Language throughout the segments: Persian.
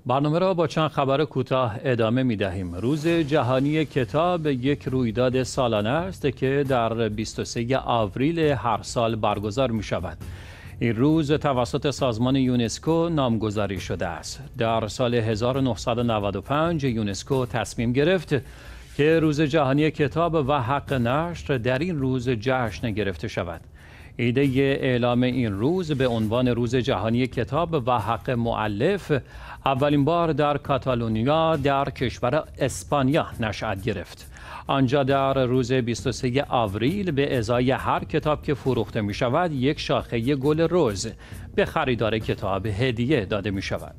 برنامه را با چند خبر کوتاه ادامه می دهیم. روز جهانی کتاب یک رویداد سالانه است که در 23 آوریل هر سال برگزار می شود. این روز توسط سازمان یونسکو نامگذاری شده است. در سال 1995 یونسکو تصمیم گرفت که روز جهانی کتاب و حق نشر در این روز جشن گرفته شود. ایده اعلام این روز به عنوان روز جهانی کتاب و حق مؤلف اولین بار در کاتالونیا در کشور اسپانیا نشأت گرفت. آنجا در روز 23 آوریل به ازای هر کتاب که فروخته می شود یک شاخه گل رز به خریدار کتاب هدیه داده می شود.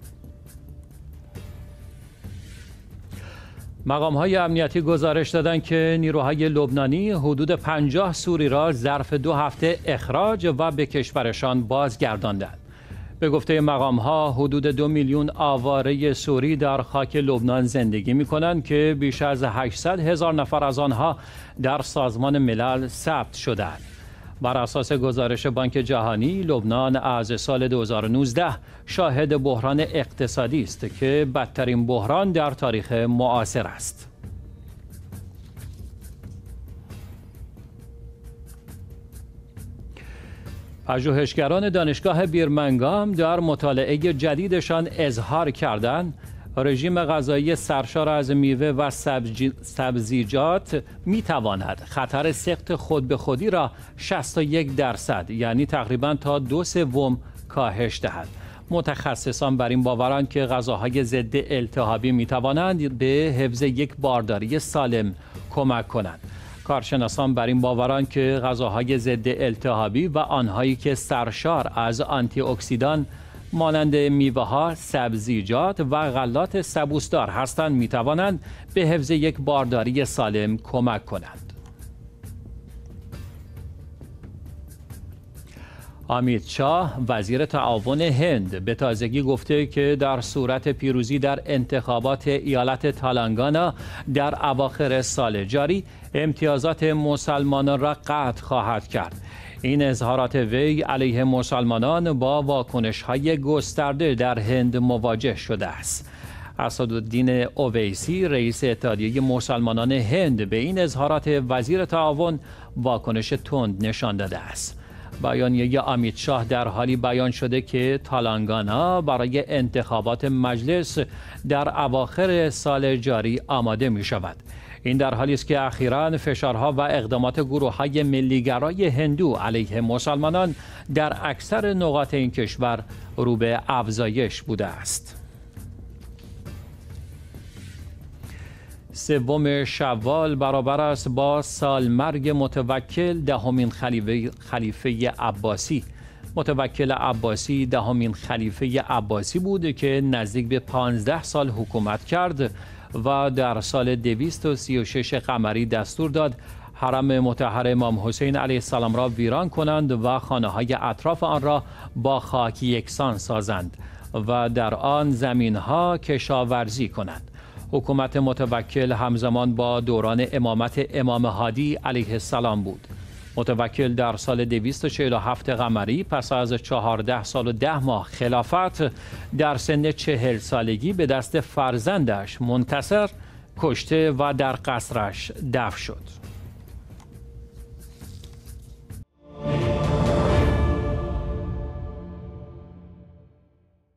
مقام‌های امنیتی گزارش دادند که نیروهای لبنانی حدود 50 سوری را ظرف 2 هفته اخراج و به کشورشان بازگرداندند. به گفته مقام‌ها حدود 2 میلیون آواره سوری در خاک لبنان زندگی می‌کنند که بیش از 800,000 نفر از آنها در سازمان ملل ثبت شدند. بر اساس گزارش بانک جهانی، لبنان از سال 2019 شاهد بحران اقتصادی است که بدترین بحران در تاریخ معاصر است. پژوهشگران دانشگاه بیرمنگام در مطالعه جدیدشان اظهار کردند رژیم غذایی سرشار از میوه و سبزیجات میتواند خطر سقط خود به خودی را 61% یعنی تقریباً تا 2/3 کاهش دهد. متخصصان بر این باورند که غذاهای ضد التهابی میتوانند به حفظ یک بارداری سالم کمک کنند. کارشناسان بر این باورند که غذاهای ضد التهابی و آنهایی که سرشار از آنتی اکسیدان مانند میوه‌ها، سبزیجات و غلات سبوسدار هستند میتوانند به حفظ یک بارداری سالم کمک کنند. امیت شاه وزیر تعاون هند به تازگی گفته که در صورت پیروزی در انتخابات ایالت تالنگانا در اواخر سال جاری امتیازات مسلمانان را قطع خواهد کرد. این اظهارات وی علیه مسلمانان با واکنش‌های گسترده در هند مواجه شده است. اسدالدین اویسی رئیس اتحادیه مسلمانان هند به این اظهارات وزیر تعاون واکنش تند نشان داده است. بیانیه امیت شاه در حالی بیان شده که تالنگانا برای انتخابات مجلس در اواخر سال جاری آماده می شود. این در حالی است که اخیراً فشارها و اقدامات گروه‌های ملی‌گرای هندو علیه مسلمانان در اکثر نقاط این کشور رو به افزایش بوده است. 3 شوال برابر است با سالمرگ متوکل دهمین خلیفه عباسی. متوکل عباسی دهمین خلیفه عباسی بود که نزدیک به 15 سال حکومت کرد و در سال 236 قمری دستور داد حرم مطهر امام حسین علیه السلام را ویران کنند و خانه‌های اطراف آن را با خاک یکسان سازند و در آن زمین‌ها کشاورزی کنند. حکومت متوکل همزمان با دوران امامت امام هادی علیه السلام بود. متوکل در سال 247 قمری پس از 14 سال و 10 ماه خلافت در سن 40 سالگی به دست فرزندش منتصر کشته و در قصرش دفن شد.